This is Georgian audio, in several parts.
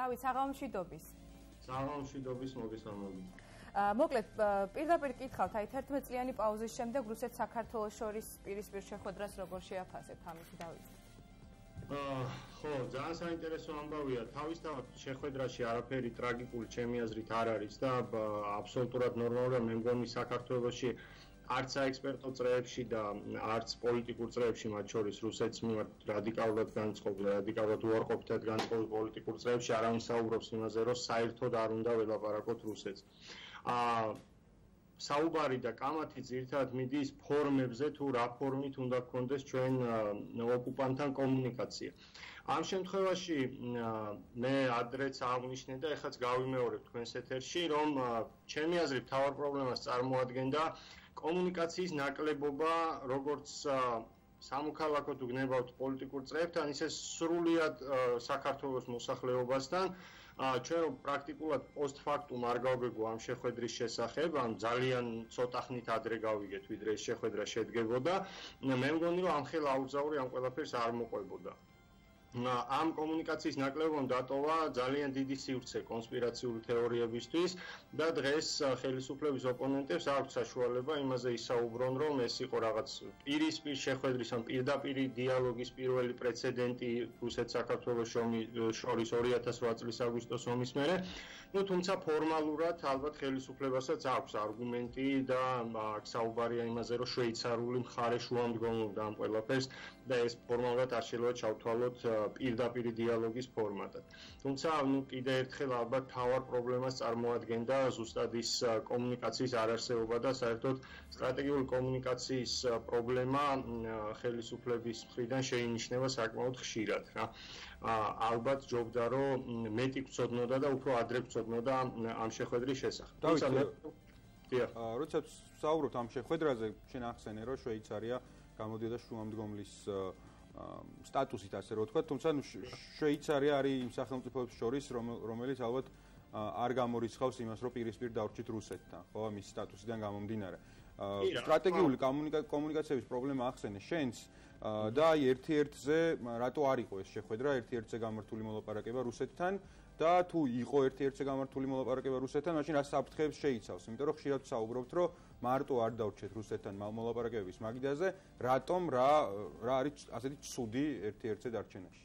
დავით, საღამომშვიდობის. საღამომშვიდობის, მოგესალმებით. მოკლედ, პირდაპირ კითხავთ, აი 11 წლიანი პაუზის შემდეგ რუსეთ-საქართველოს შორის პირისპირ შეხვედრას როგორ შეაფასებთ ამით, დავით? ხო, ძალიან საინტერესო ამბავია. თავისთავად შეხვედრაში არაფერი ტრაგიკული ჩემი აზრით არ არის და აბსოლუტურად ნორმალურია. მე მგონი საქართველოში არც საექსპერტო წრეებში და არც პოლიტიკურ წრეებში, მათ შორის რუსეთს მიმართ რადიკალურად განწყობილ, რადიკალურად უარყოფითად განწყობილ პოლიტიკურ წრეებში არავინ საუბრობს იმაზე, რომ საერთოდ არ უნდა ველაპარაკოთ რუსეთს. საუბარი და კამათი ძირითადად მიდის ფორმებზე, თუ რა ფორმით უნდა გქონდეს ჩვენ ოკუპანტთან კომუნიკაცია. ამ შემთხვევაში მე ადრეც აღნიშნე და ეხლაც გავიმეორებ თქვენს ეთერში, რომ ჩემი აზრით მთავარ პრობლემას წარმოადგენდა კომუნიკაციის ნაკლებობა, როგორც სამოქალაქო თუ გნებავთ პოლიტიკურ წრეებთან, ისე სრულიად საქართველოს მოსახლეობასთან. ჩვენ პრაქტიკულად პოსტფაქტუმ არ გავგეგო ამ შეხვედრის შესახებ, ან ძალიან ცოტა ხნით ადრე გავიგეთ, ვიდრე ეს შეხვედრა შედგებოდა. მე მგონი, რომ ამხელა აუგზაური ამ ყველაფერს არ მოყვებოდა. ამ კომუნიკაციის ნაკლებობამ დატოვა ძალიან დიდი სივრცე კონსპირაციული თეორიებისთვის და დღეს ხელისუფლების ოპონენტებს აქვს საშუალება იმაზე ისაუბრონ, რომ ეს იყო რაღაც პირისპირ შეხვედრის ან პირდაპირი დიალოგის პირველი პრეცედენტი რუსეთ-საქართველოს შორის 2008 წლის აგვისტოს ომის მერე. თუმცა ფორმალურად ალბათ ხელისუფლებასაც აქვს არგუმენტი და აქ საუბარია იმაზე, რომ შვეიცარიული მხარე შუამდგომლობდა ამ ყველაფერს და ეს ფორმალურად არ შეიძლება ჩავთვალოთ პირდაპირი დიალოგის ფორმატად. თუმცა, კიდევ ერთხელ ალბათ მთავარ პრობლემას წარმოადგენდა ზუსტად ის კომუნიკაციის არარსებობა და საერთოდ სტრატეგიული კომუნიკაციის პრობლემა ხელისუფლების მხრიდან შეინიშნება საკმაოდ ხშირად. ალბათ ჯობდა, რომ მეტი გვცოდნოდა და უფრო ადრე გვცოდნოდა ამ შეხვედრის შესახებ. როცა საუბრობთ ამ შეხვედრაზე, შენ ახსენე, რომ შვეიცარია გამოდიოდა შუამდგომლის სტატუსით, ასე რომ ვთქვა, თუმცა შვეიცარია არის იმ სახელმწიფოებს შორის, რომელიც ალბათ არ გამორიცხავს იმას, რომ პირისპირ დავრჩით რუსეთთან, ხო, მის სტატუსიდან გამომდინარე. სტრატეგიული კომუნიკაციების პრობლემა ახსენე შენს და აი ერთ-ერთზე რატო არ იყო ეს შეხვედრა, ერთ-ერთზე გამართული მოლაპარაკება რუსეთთან და თუ იყო ერთ-ერთზე გამართული მოლაპარაკება რუსეთთან, მაშინ რა საფრთხეებს შეიცავს? იმიტომ რომ ხშირად ვსაუბრობთ, რომ მარტო არ დავრჩეთ რუსეთთან მოლაპარაკებების მაგიდაზე, რატომ რა არის ასეთი ცუდი ერთ-ერთზე დარჩენაში?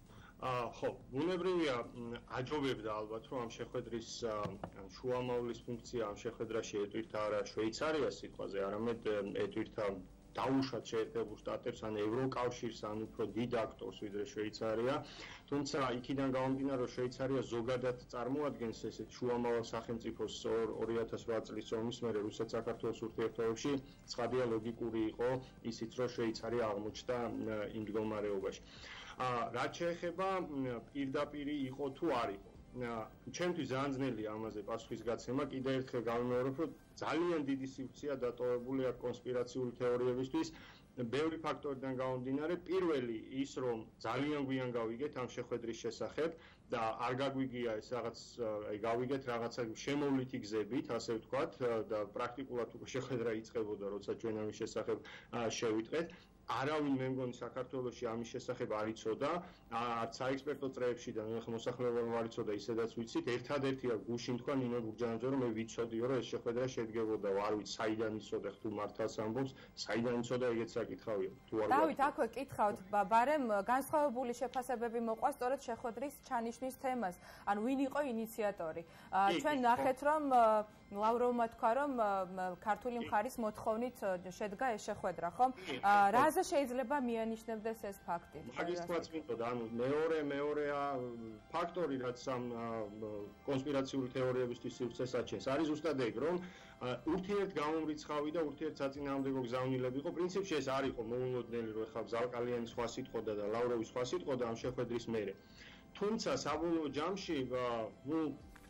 ხო, ბუნებრივია, აჯობებდა ალბათ, რომ ამ შეხვედრის შუამავლის ფუნქცია ამ შეხვედრაში ეტვირთა არა შვეიცარიას სიტყვაზე, არამედ ეტვირთა დაუშვათ შეერთებულ შტატებს, ან ევროკავშირს, ან უფრო დიდ აქტორს, ვიდრე შვეიცარია. თუმცა იქიდან გამომდინარე, რომ შვეიცარია ზოგადად წარმოადგენს ესეთ შუამავალ სახელმწიფოს 2008 წლის ომის მერე რუსეთ-საქართველოს ურთიერთობებში, ცხადია ლოგიკური იყო ისიც, რომ შვეიცარია აღმოჩნდა იმ მდგომარეობაში. რაც შეეხება პირდაპირი იყო თუ არ იყო. ჩემთვის ძალიან ძნელია ამაზე პასუხის გაცემა, კიდევ ერთხელ გავიმეორებ, რომ ძალიან დიდი სივრცეა დატოვებული აქ კონსპირაციული თეორიებისთვის, ბევრი ფაქტორიდან გამომდინარე. პირველი ის, რომ ძალიან გვიან გავიგეთ ამ შეხვედრის შესახებ და არ გაგვიგია ეს რაღაც, გავიგეთ რაღაცა შემოვლითი გზებით, ასე ვთქვათ, და პრაქტიკულად უკვე შეხვედრა იწყებოდა, როცა ჩვენ ამის შესახებ შევიტყეთ. არავინ მე მგონი საქართველოში ამის შესახებ არ იცოდა, არც საექსპერტო წრეებში და მოსახლეობამ არ იცოდა, ისედაც ვიცით, ერთადერთია გუშინ თქვა ნინო გურჯანაძე, რომ მე ვიცოდიო, რომ ეს შეხვედრა შედგებოდა, არ ვიცი საიდან იცოდა, თუ მართალს ამბობს, საიდან იცოდა, ეგეც საკითხავია. თუ არ დავით, აქვე კითხავთ, ბარემ განსხვავებული შეფასებები მოყვა სწორედ შეხვედრის ჩანიშვნის თემას, ან ვინ იყო ინიციატორი. ჩვენ ნახეთ, რომ ლავროვმა თქვა, რომ ქართული მხარის მოთხოვნით შედგა ეს შეხვედრა, ხომ? რაზე შეიძლება მიანიშნებდეს ეს ფაქტი? მაგის თვალს მინდოდა, ანუ მეორე ფაქტორი, რაც ამ კონსპირაციული თეორიებისთვის სივრცეს აჩენს, არის ზუსტად ეგ, რომ ურთიერთგამომრიცხავი და ურთიერთსაწინააღმდეგო გზავნილები იყო. პრინციპში ეს არ იყო მოულოდნელი, რომ ეხლა ზალკალიანის სხვა სიტყოდა და ლავროვის სხვა სიტყოდა ამ შეხვედრის მერე. თუმცა საბოლოო ჯამში,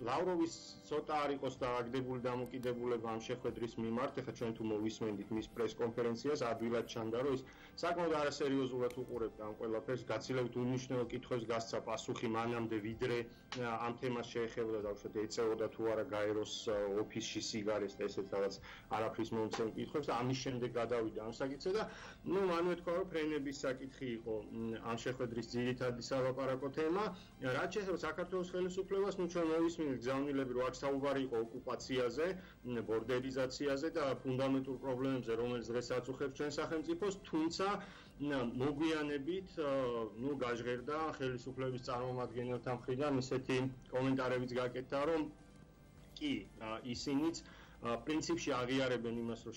ლავროვის ცოტა არ იყოს დააგდებული დამოკიდებულება ამ შეხვედრის მიმართ, ეხლა ჩვენ თუ მოვისმენდით მის პრეს-კონფერენციას, ადვილად ჩანდა, რომ ის საკმაოდ არასერიოზულად უყურებდა ამ ყველაფერს, გაცილებით უნიშნელო კითხვებს გასცა პასუხი მანამდე, ვიდრე ამ თემას შეეხებოდა და უშუალოდ ეწეოდა თუ არა გაეროს ოფისში სიგარეს და ესეც რაღაც არაფრის მომცემ კითხვებს და ამის შემდეგ გადავიდა ამ საკითხზე და მანვე თქვა, რომ ფრენების საკითხი იყო ამ შეხვედრის ძირითადი სალაპარაკო თემა. რაც შეეხება საქართველოს ხელისუფლებას, ჩვენ მოვისმინეთ გზავნილები, რომ აქ საუბარი იყო ოკუპაციაზე, ბორდერიზაციაზე და ფუნდამენტურ პრობლემებზე, რომელიც დღეს აწუხებს ჩვენ სახელმწიფოს, თუმცა მოგვიანებით გაჟღერდა ხელისუფლების წარმომადგენელთა მხრიდან ისეთი კომენტარებიც გაკეთდა, რომ კი ისინიც პრინციპში აღიარებენ იმას, რომ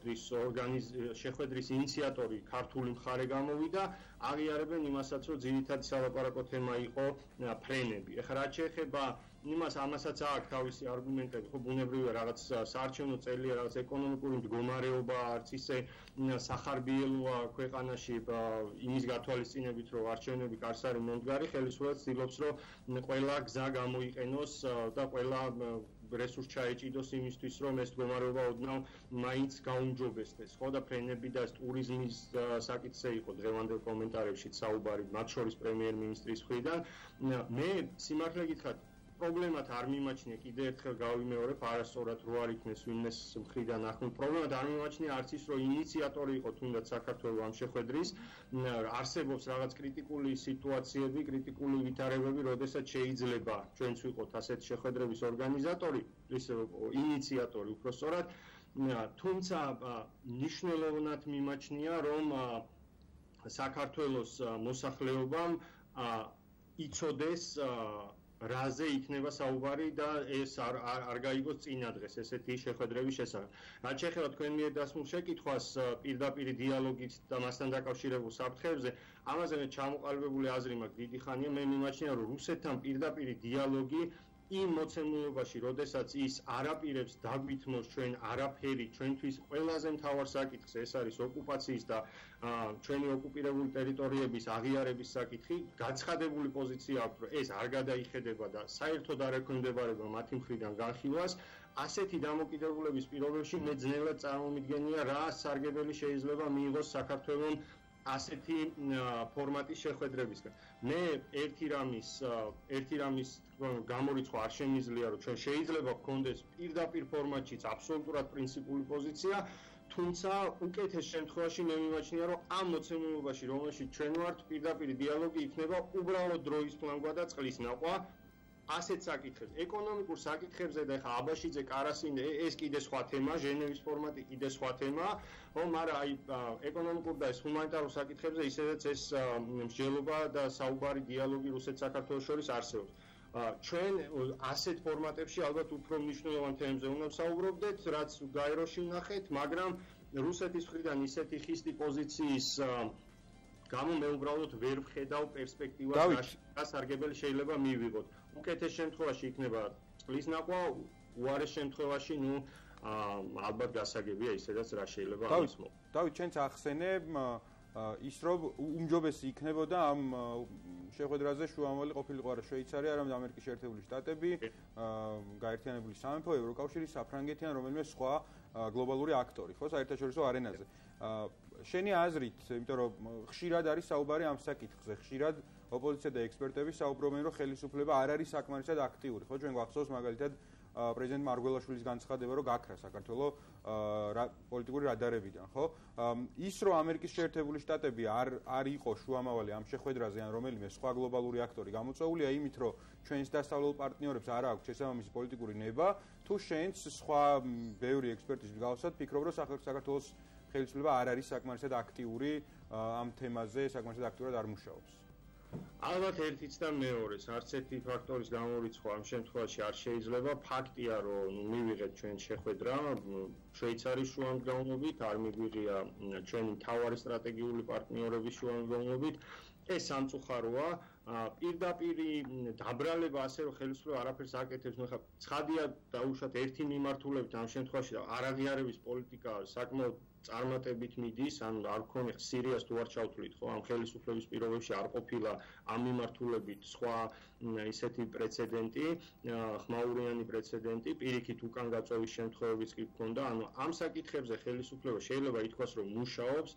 შეხვედრის ინიციატორი ქართული მხარე გამოვიდა, აღიარებენ იმასაც, რომ ძირითადი სალაპარაკო თემა იყო ფრენები. ეხლა რაც შეეხება ამასაც აქვს თავისი არგუმენტები, ხო ბუნებრივია რაღაც საარჩევნო წელია, რაღაც ეკონომიკური მდგომარეობა, არც ისე სახარბიელოა ქვეყანაში იმის გათვალისწინებით, რომ არჩევნები კარს არის მომდგარი, ხელისუფლება ცდილობს, რომ ყველა გზა გამოიყენოს და ყველა რესურს ჩაეჭიდოს იმისთვის, რომ ეს მდგომარეობა ოდნავ მაინც გაუმჯობესდეს, ხო და ფრენები და ტურიზმის საკითხზე იყო დღევანდელ კომენტარებში საუბარი, მათ შორის პრემიერ-მინისტრის მხრიდან. მე სიმართლე გითხრათ, პრობლემად არ მიმაჩნია, კიდევ ერთხელ გავიმეორებ, არასწორად რო არ იქნეს ვინმეს მხრიდან ახლა პრობლემად არ მიმაჩნია არც ის, რომ ინიციატორი იყო თუნდაც საქართველოს ამ შეხვედრის, არსებობს რაღაც კრიტიკული სიტუაციები, კრიტიკული ვითარებები, როდესაც შეიძლება ჩვენც ვიყოთ ასეთი შეხვედრების ორგანიზატორი, ისე ინიციატორი უпростоრად, თუმცა მნიშვნელოვნად მიმაჩნია, რომ საქართველოს მოსახლეობამ იცოდეს რაზე იქნება საუბარი და ეს არ გაიგოს წინადღეს ესეთი შეხვედრების შესახებ. რაც შეეხება თქვენ მიერ დასმულ შეკითხვას პირდაპირ დიალოგით და მასთან დაკავშირებულ საფრთხეებზე, ამაზე მე ჩამოყალიბებული აზრი მაქვს დიდი ხანია, მე მიმაჩნია, რომ რუსეთთან პირდაპირ დიალოგი იმ მოცემულობაში, როდესაც ის არაპირებს დაგვითმოს ჩვენ არაფერი, ჩვენთვის ყველაზე მთავარ საკითხს, ეს არის ოკუპაციის და ჩვენი ოკუპირებული ტერიტორიების აღიარების საკითხი, გაცხადებული პოზიცია აქვს, რომ ეს არ გადაიხედება და საერთოდ არ ექვემდებარება მათი მხრიდან განხილვას. ასეთი დამოკიდებულების პირობებში მე ძნელად წარმომიდგენია, რა სარგებელი შეიძლება მიიღოს საქართველოს ასეთი ფორმატის შეხვედრებისგან. მე ერთი რამის გამორიცხვა არ შემიძლია, რომ ჩვენ შეიძლება გქონდეს პირდაპირ ფორმატშიც აბსოლუტურად პრინციპული პოზიცია, თუმცა უკეთეს შემთხვევაში მე მიმაჩნია, რომ ამ მოცემულობაში, რომელშიც ჩვენ ვართ, პირდაპირ დიალოგი იქნება უბრალოდ დროის ფლანგვა და წყლის ნაყვა. ასეთ საკითხებს, ეკონომიკურ საკითხებზე და ეხა აბაშიძე, კარასინე, ეს კიდე სხვა თემა, ჟენევის ფორმატი კიდე სხვა თემა, მაგრამ აი ეკონომიკურ და ეს ჰუმანიტარულ საკითხებზე ისედაც ეს მსჯელობა და საუბარი დიალოგი რუსეთ-საქართველოს შორის არსებობს. ჩვენ ასეთ ფორმატებში ალბათ უფრო მნიშვნელოვან თემებზე უნდა ვსაუბრობდეთ, რაც გაეროში ვნახეთ, მაგრამ რუსეთის მხრიდან ისეთი ხისტი პოზიციის გამო მე უბრალოდ ვერ ვხედავ პერსპექტივას, რა სარგებელი შეიძლება მივიღოთ. უკეთეს შემთხვევაში იქნება წყლის ნაყვა, უარეს შემთხვევაში, ალბათ გასაგებია ისედაც რა შეიძლება ამის მო. დავით, ჩვენც ახსენე ის რომ უმჯობესი იქნებოდა ამ შეხვედრაზე შუამავალი ყოფილიყო არა შვეიცარია, არამედ ამერიკის შეერთებული შტატები, გაერთიანებული სამეფო, ევროკავშირი, საფრანგეთი ან რომელიმე სხვა გლობალური აქტორი, ხო, საერთაშორისო არენაზე. შენი აზრით, იმიტომ რომ ხშირად არის საუბარი ამ საკითხზე, ხშირად ოპოზიცია და ექსპერტები საუბრობენ, რომ ხელისუფლება არ არის საკმარისად აქტიური, ხო, ჩვენ გვახსოვს მაგალითად პრეზიდენტ მარგველაშვილის განცხადება, რომ გაქრა საქართველოს პოლიტიკური რადარებიდან, ხო? ის რომ ამერიკის შეერთებული შტატები არ იყო შუამავალი ამ შეხვედრაზე ან რომელიმე სხვა გლობალური აქტორი გამოწვეულია იმით, რომ ჩვენს დასავლელ პარტნიორებს არ აქვს შესაბამისი პოლიტიკური ნება, თუ შენც სხვა ბევრი ექსპერტის მსგავსად ფიქრობ, რომ საქართველოს ხელისუფლება არ არის საკმარისად აქტიური ამ თემაზე, საკმარისად აქტიურად არ მუშაობს. ალბათ ერთიც და მეორეს, არც ერთი ფაქტორის გამორიცხვა ამ შემთხვევაში არ შეიძლება. ფაქტია, რომ მივიღეთ ჩვენ შეხვედრა შვეიცარიის შუამდგომლობით, არ მიგვიღია ჩვენი მთავარი სტრატეგიული პარტნიორების შუამდგომლობით. ეს სამწუხაროა. პირდაპირ დაბრალება ასე რომ ხელისუფლება არაფერს აკეთებს, ნუ ხა ცხადია დაუშვათ ერთი მიმართულებით ამ შემთხვევაში არაღიარების პოლიტიკა საკმაოდ წარმატებით მიდის, ან არ გქონია სირიას თუ არ ჩავთვლით, ხო, ამ ხელისუფლების პირობებში არ ყოფილა ამ მიმართულებით სხვა ისეთი პრეცედენტი, ხმაურიანი პრეცედენტი, პირიქით უკან გაწევის შემთხვევებიც კი გქონდა, ანუ ამ საკითხებზე ხელისუფლება შეიძლება ითქვას, რომ მუშაობს,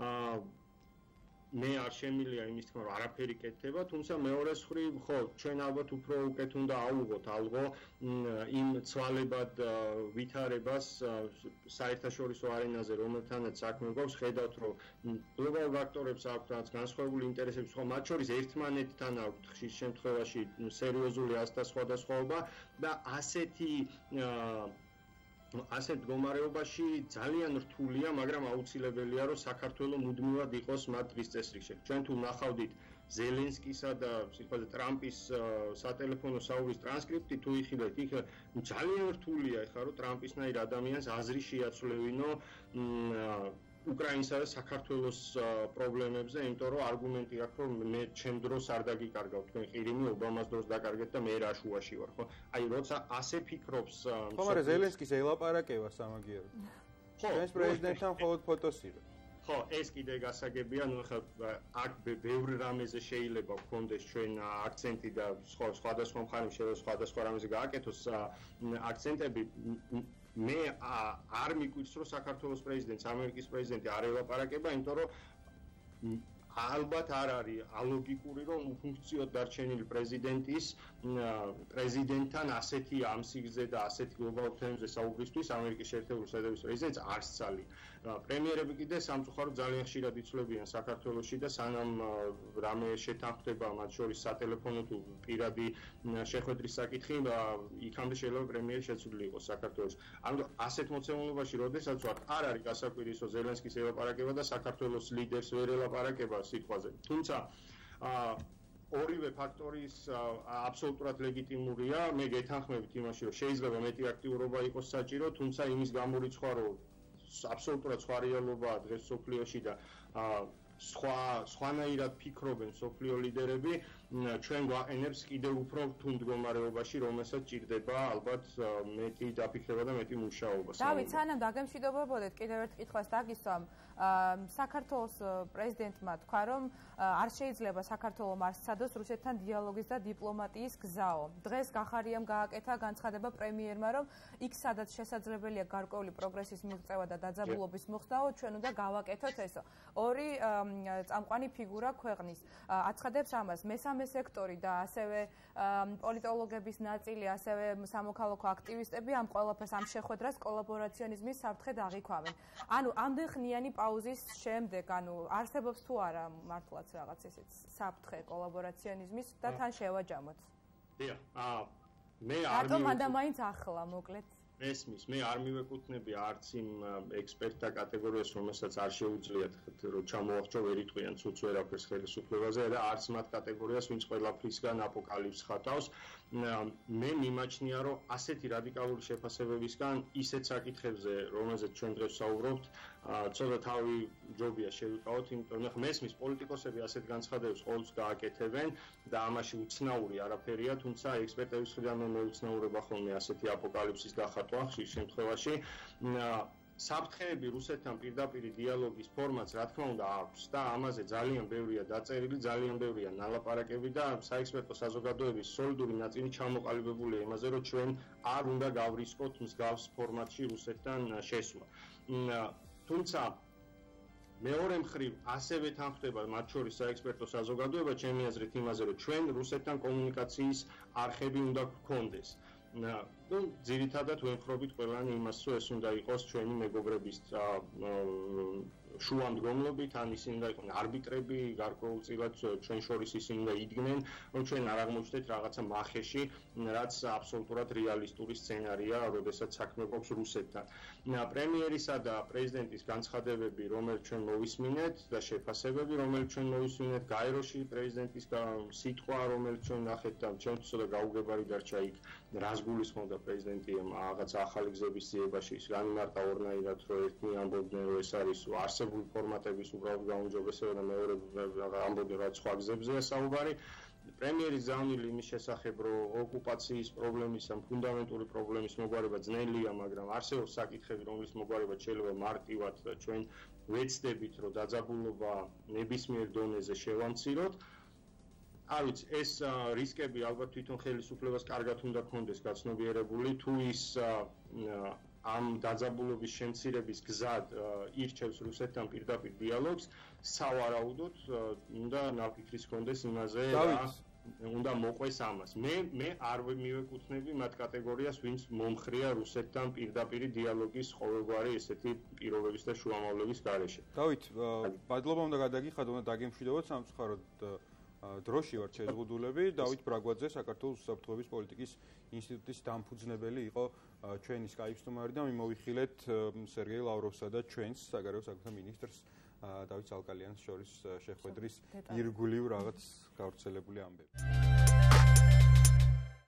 მე არ შემილია იმის თქმა, რომ არაფერი კეთდება, თუმცა მეორეს მხრივ, ხო, ჩვენ ალბათ უფრო უკეთ უნდა აუღოთ ალღო იმ ცვალებად ვითარებას საერთაშორისო არენაზე, რომელთანაც საქმე გვაქვს, ხედავთ, რომ გლობალურ ფაქტორებს აქვთ რაც განსხვავებული ინტერესები, ხო, მათ შორის ერთმანეთთან აქვთ ხშირ შემთხვევაში სერიოზული ასდასხვადასხვაობა და ასეთ მდგომარეობაში ძალიან რთულია, მაგრამ აუცილებელია, რომ საქართველოს მუდმივად იყოს მათ დღის წესრიგში. ჩვენ თუ ნახავდით ზელენსკისა და სიტყვაზე ტრამპის სატელეფონო საუბრის ტრანსკრიპტი თუ იხილეთ, იქ ძალიან რთულია ეხლა, რომ ტრამპისნაირ ადამიანს აზრი შეაცვლევინო უკრაინსა და საქართველოს პრობლემებზე, იმიტომ რომ არგუმენტი აქვს, რომ მე ჩემ დროს არ დაგიკარგავ თქვენ ყირიმი, ობამას დროს დაკარგეთ და მე რა შუაში ვარ, ხო? აი, როცა ასე ფიქრობს, ხო, მაგრამ ზელენსკის ელაპარაკება სამაგიეროდ. ხო, ეს პრეზიდენტთან მხოლოდ ფოტოს იღებს. ხო, ეს კიდე გასაგებია, ნუ ხა აქ ბევრ რამეზე შეიძლება გქონდეს ჩვენ აქცენტი და სხვადასხვა მხარემ შეიძლება სხვადასხვა რამეზე გააკეთოს აქცენტები. მე არ მიგვიწევს, რომ საქართველოს პრეზიდენტს, ამერიკის პრეზიდენტი არ ელაპარაკება, იმიტომ რომ ალბათ არ არის ალოგიკური, რომ უფუნქციოდ დარჩენილი პრეზიდენტთან ასეთი ამ სიგრძე და ასეთი გლობალურ თემებზე საუბრისთვის ამერიკის შეერთებული შტატების პრეზიდენტს არ სცალი. პრემიერები კიდე სამწუხაროდ ძალიან ხშირად იცვლებიან საქართველოში და სანამ რამე შეთანხმდება მათ შორის სატელეფონო თუ პირადი შეხვედრის საკითხი, იქამდე შეიძლება პრემიერი შეცვლილი იყოს საქართველოში. ანუ ასეთ მოცემულობაში, როდესაც ვართ, არ არის გასაკვირისო ზელენსკის ელაპარაკება და საქართველოს ლიდერს ვერ ელაპარაკება სიტყვაზე. თუმცა ორივე ფაქტორის აბსოლუტურად ლეგიტიმურია, მე გეთანხმებით იმაში, რომ შეიძლება მეტი აქტიურობა იყოს საჭირო, თუმცა იმის გამორიცხვა, რომ აბსოლუტურად სხვა რეალობაა დღეს სოფლიოში და სხვანაირად ფიქრობენ სოფლიო ლიდერები, ჩვენ გვაყენებს კიდევ უფრო რთულ მდგომარეობაში, რომელსაც ჭირდება ალბათ მეტი დაფიქრება და მეტი მუშაობა. დავით, სანამ დაგემშვიდობებოდეთ, კიდევ ერთ კითხვას დაგისვამ. საქართველოს პრეზიდენტმა თქვა, რომ არ შეიძლება საქართველოს არ სცადოს რუსეთთან დიალოგის და დიპლომატიის გზაო. დღეს გახარიამ გააკეთა განცხადება პრემიერმა, რომ იქ სადაც შესაძლებელია გარკვეული პროგრესის მიღწევა და დაძაბულობის მოხსნაო, ჩვენ უნდა გავაკეთოთ ესო. ორი წამყვანი ფიგურა ქვეყნის აცხადებს ამას. მესამე სექტორი და ასევე პოლიტოლოგების ნაწილი, ასევე სამოქალაქო აქტივისტები ამ ყველაფერს ამ შეხვედრას კოლაბორაციონიზმის საფრთხედ აღიქვამენ. ანუ ამდენხნიანი პაუზის შემდეგ, ანუ არსებობს თუ არა მართლაც რაღაც ესეც საფრთხე კოლაბორაციონიზმის და თან შევაჯამოთ. დიახ, მე არ რატომ მანდა მაინც ახლა მოკლედ ესმის, მე არ მივეკუთვნები არც იმ ექსპერტთა კატეგორიას, რომელსაც არ შეუძლიათ რომ ჩამოახჭო ვერ იტყვიან ცუც ვერაფერს ხელისუფლებაზე და არც მათ კატეგორიას, ვინც ყველაფრისგან აპოკალიფს ხატავს. მე მიმაჩნია, რომ ასეთი რადიკალური შეფასებებისგან ისეთ საკითხებზე, რომელზეც ჩვენ დღეს ვსაუბრობთ, ცოტა თავი ჯობია შევიყავოთ, იმიტომ რომ მესმის პოლიტიკოსები ასეთ განცხადებებს ყოველთვის გააკეთებენ და ამაში უცნაური არაფერია, თუმცა ექსპერტების მხრიდან მე მეუცნაურება ხოლმე ასეთი აპოკალიფსის დახატვა ხშირ შემთხვევაში. საფრთხეები რუსეთთან პირდაპირ დიალოგის ფორმატს რა თქმა უნდა აქვს და ამაზე ძალიან ბევრია დაწერილი, ძალიან ბევრია ნალაპარაკები და საექსპერტო საზოგადოების სოლიდური ნაწილი ჩამოყალიბებულია იმაზე, რომ ჩვენ არ უნდა გავრისკოთ მსგავს ფორმატში რუსეთთან შესვლა. თუმცა მეორე მხრივ ასევე თანხმდება მათ შორის საექსპერტო საზოგადოება ჩემი აზრით იმაზე, რომ ჩვენ რუსეთთან კომუნიკაციის არხები უნდა გქონდეს. ნუ ძირითადად ვემხრობით ყველანი იმას, რომ ეს უნდა იყოს ჩვენი მეგობრების შუამდგომლობით, ან ისინი უნდა იყვნენ არბიტრები, გარკვეულწილად ჩვენ შორის ისინი უნდა იდგნენ, რომ ჩვენ არ აღმოჩნდეთ რაღაცა მახეში, რაც აბსოლუტურად რეალისტური სცენარია, როდესაც საქმე გვაქვს რუსეთთან. პრემიერისა და პრეზიდენტის განცხადებები, რომელიც ჩვენ მოვისმინეთ და შეფასებები, რომელიც ჩვენ მოვისმინეთ, გაეროში პრეზიდენტის სიტყვა, რომელიც ჩვენ ნახეთ და ჩვენ ცოტა გაუგებარი დარჩა იქ, რას გულისხმობდა პრეზიდენტი რაღაც ახალი გზების ძიებაში, განიმარტა ორნაირად, რომ ერთი ამბობდნენ, რომ ეს არის არსებული ფორმატების უბრალოდ გაუმჯობესება და მეორე ამბობდნენ, რომ სხვა გზებზეა საუბარი. პრემიერის ზავნილი იმის შესახებ, რომ ოკუპაციის პრობლემის ან ფუნდამენტური პრობლემის მოგვარება ძნელია, მაგრამ არსებობს საკითხები, რომლის მოგვარება შეიძლება მარტივად ჩვენ ვეცდებით, რომ დაძაბულობა ნებისმიერ დონეზე შევამციროთ. არ ვიცი, ეს რისკები ალბათ თვითონ ხელისუფლებას კარგად უნდა ქონდეს გაცნობიერებული, თუ ის ამ დაძაბულობის შემცირების გზად ირჩევს რუსეთთან პირდაპირ დიალოგს, სავარაუდოდ უნდა ნაფიქრის ქონდეს იმაზე რა უნდა მოყვეს ამას. მე არ მივეკუთვნები მათ კატეგორიას, ვინც მომხრია რუსეთთან პირდაპირ დიალოგის ყოველგვარი ესეთი პირობების და შუამავლების გარეშე. დავით, მადლობა უნდა გადაგიხადო, უნდა დაგემშვიდობოთ სამწუხაროდ დროში ვართ შეზღუდულები. დავით ბრაგვაძე, საქართველოს უსაფრთხოების პოლიტიკის ინსტიტუტის დამფუძნებელი იყო ჩვენი Skype სტუმარი და მიმოვიხილეთ სერგეი ლავროვსა და ჩვენს საგარეო საქმეთა მინისტრს დავით ზალკალიანს შორის შეხვედრის ირგვლივ რაღაც გავრცელებული ამბები.